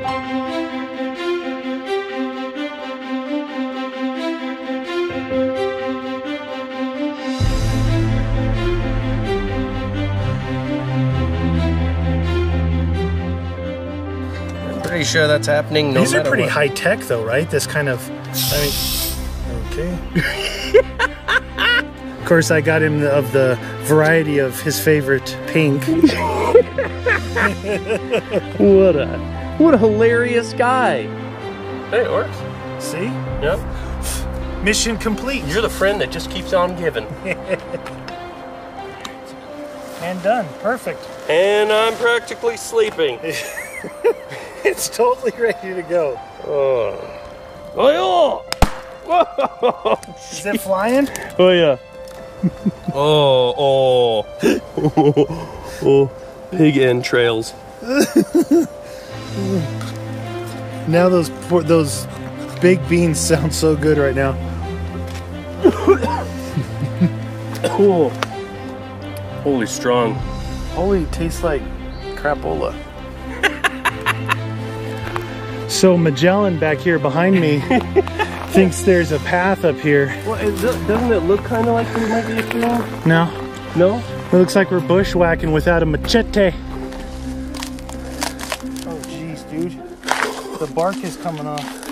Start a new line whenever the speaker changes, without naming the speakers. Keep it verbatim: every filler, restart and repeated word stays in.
Pretty sure that's happening. No
These are
matter
pretty
what.
high tech, though, right? This kind of. I mean, okay. Of course, I got him of the variety of his favorite pink.
What a what a hilarious guy. Hey, it works.
See?
Yep.
Mission complete.
You're the friend that just keeps on giving.
And done. Perfect.
And I'm practically sleeping.
It's totally ready to go.
Oh. Oh, yeah. Whoa.
Is it flying?
Oh, yeah. oh, oh. oh. Oh. Pig entrails.
Now those poor, those big beans sound so good right now.
Cool. Holy strong.
Holy, tastes like crapola. So Magellan back here behind me thinks there's a path up here.
Well, it, doesn't it look kind of like there might be a trail?
No.
No?
It looks like we're bushwhacking without a machete. Oh, jeez, dude. The bark is coming off.